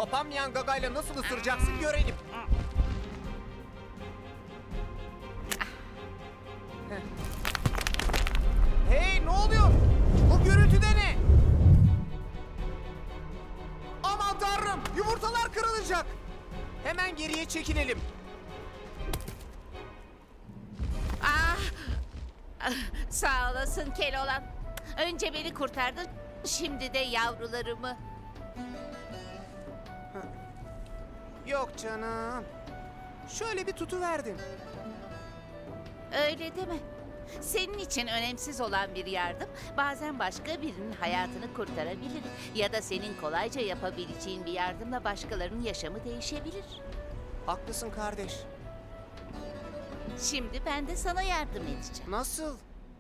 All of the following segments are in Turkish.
kapanmayan gagayla nasıl ısıracaksın görelim. Hey, ne oluyor? Bu gürültü de ne? Aman tanrım, yumurtalar kırılacak. Hemen geriye çekilelim. Sağ olasın Keloğlan. Önce beni kurtardın, şimdi de yavrularımı. Yok canım. Şöyle bir tutuverdim. Öyle deme. Senin için önemsiz olan bir yardım bazen başka birinin hayatını kurtarabilir. Ya da senin kolayca yapabileceğin bir yardımla başkalarının yaşamı değişebilir. Haklısın kardeş. Şimdi ben de sana yardım edeceğim. Nasıl?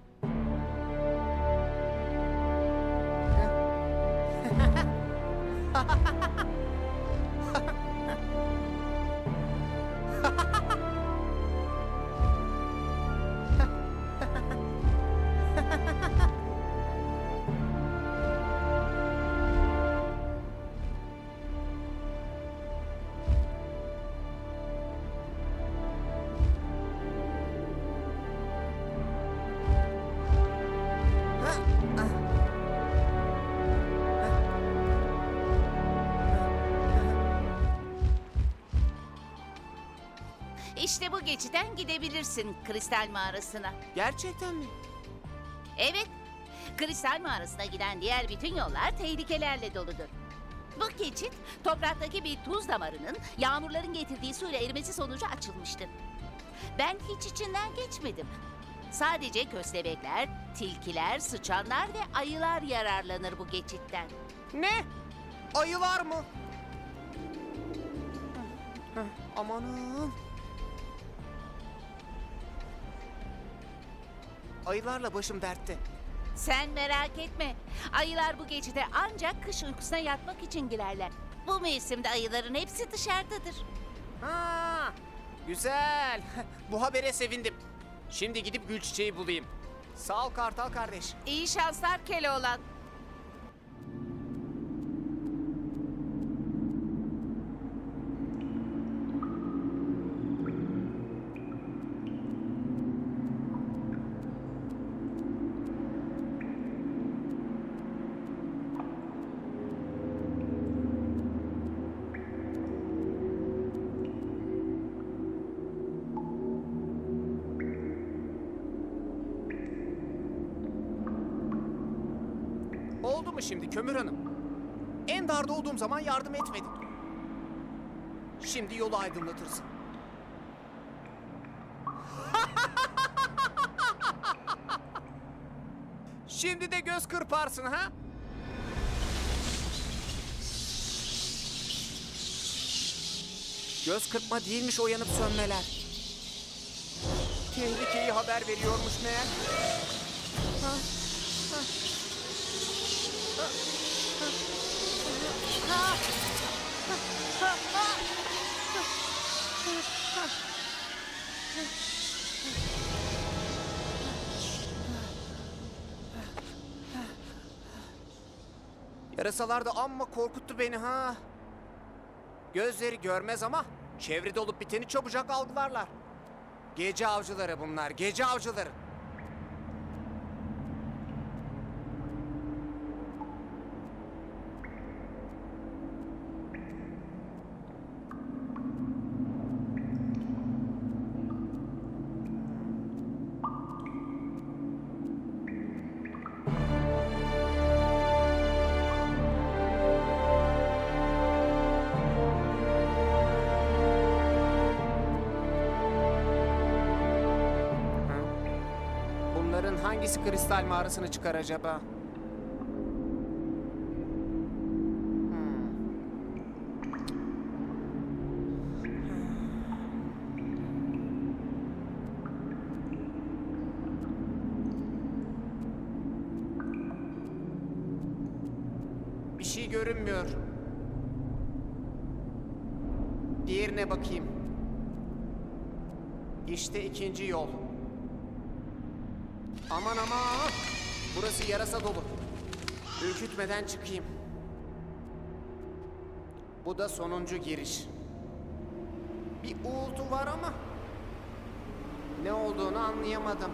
İşte bu geçitten gidebilirsin kristal mağarasına. Gerçekten mi? Evet, kristal mağarasına giden diğer bütün yollar tehlikelerle doludur. Bu geçit topraktaki bir tuz damarının yağmurların getirdiği suyla erimesi sonucu açılmıştır. Ben hiç içinden geçmedim. Sadece köstebekler, tilkiler, sıçanlar ve ayılar yararlanır bu geçitten. Ne? Ayılar mı? Amanın. Ayılarla başım dertte. Sen merak etme. Ayılar bu geçide ancak kış uykusuna yatmak için girerler. Bu mevsimde ayıların hepsi dışarıdadır. Ha, güzel. Bu habere sevindim. Şimdi gidip gül çiçeği bulayım. Sağ ol Kartal kardeş. İyi şanslar Keloğlan. Oldu mu şimdi Kömür Hanım? En darda olduğum zaman yardım etmedin. Şimdi yolu aydınlatırsın. Şimdi de göz kırparsın ha? Göz kırpma değilmiş o yanıp sönmeler. Tehlikeyi haber veriyormuş meğer. Ha, ha. Yarasalar da amma korkuttu beni ha. Gözleri görmez ama çevrede olup biteni çabucak algılarlar. Gece avcıları bunlar, gece avcıları. Bunların hangisi kristal mağarasını çıkar acaba? Bir şey görünmüyor. Diğerine bakayım. İşte ikinci yol. Aman aman! Burası yarasa dolu. Ürkütmeden çıkayım. Bu da sonuncu giriş. Bir uğultu var ama ne olduğunu anlayamadım.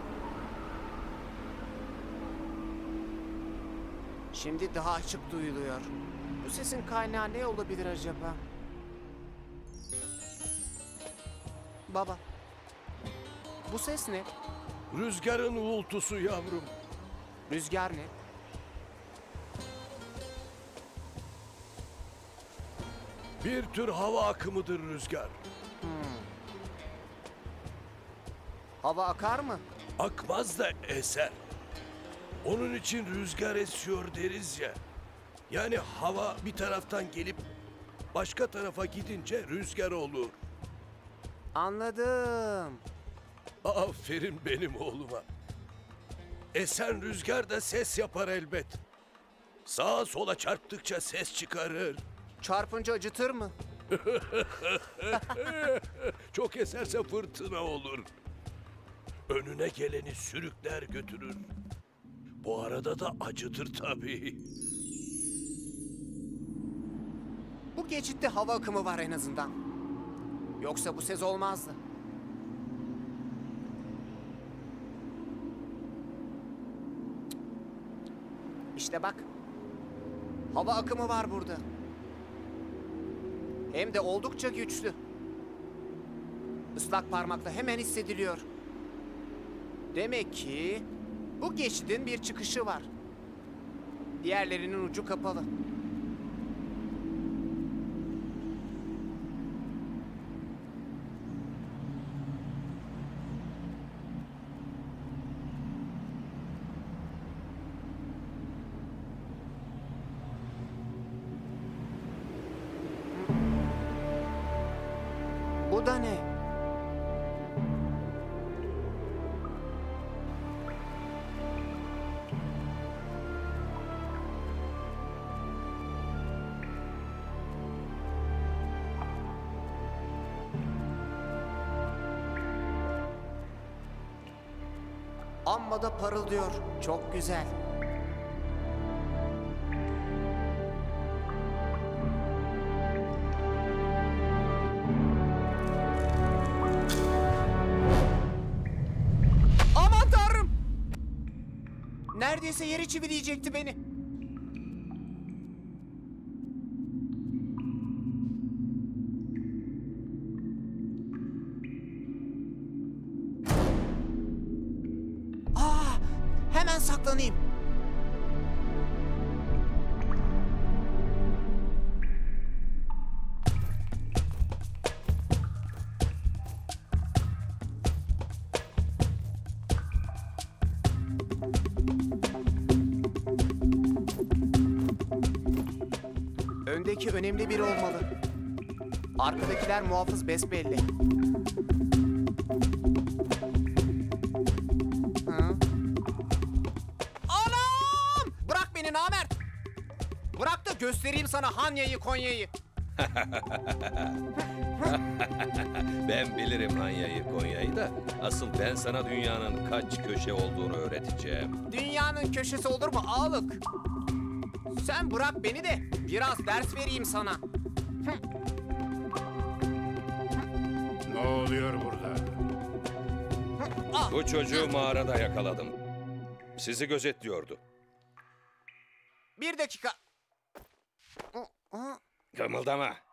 Şimdi daha açık duyuluyor. Bu sesin kaynağı ne olabilir acaba? Baba, bu ses ne? Rüzgarın uğultusu yavrum. Rüzgar ne? Bir tür hava akımıdır rüzgar. Hava akar mı? Akmaz da eser. Onun için rüzgar esiyor deriz ya. Yani hava bir taraftan gelip başka tarafa gidince rüzgar olur. Anladım. Aferin benim oğluma. Esen rüzgar da ses yapar elbet. Sağa sola çarptıkça ses çıkarır. Çarpınca acıtır mı? Çok eserse fırtına olur. Önüne geleni sürükler götürür. Bu arada da acıtır tabii. Bu geçitte hava akımı var en azından. Yoksa bu ses olmazdı. İşte bak. Hava akımı var burada. Hem de oldukça güçlü. Islak parmakla hemen hissediliyor. Demek ki bu geçidin bir çıkışı var. Diğerlerinin ucu kapalı. Bu da ne? Amma da parıldıyor. Çok güzel. Aman Tanrım! Neredeyse yere çivileyecekti beni. Hemen saklanayım. Öndeki önemli biri olmalı. Arkadakiler muhafız besbelli. Anam! Bırak beni namert! Bırak da göstereyim sana Hanya'yı Konya'yı. Ben bilirim Hanya'yı Konya'yı da asıl ben sana dünyanın kaç köşe olduğunu öğreteceğim. Dünyanın köşesi olur mu ağalık? Sen bırak beni de biraz ders vereyim sana. Ne oluyor burada? Bu çocuğu mağarada yakaladım. Sizi gözetliyordu. Bir dakika. Kımıldama.